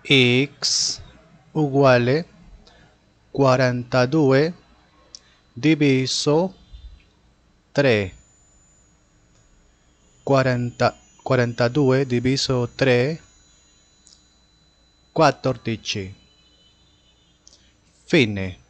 x uguale 42 diviso 3. 42 diviso 3, 14. Fine.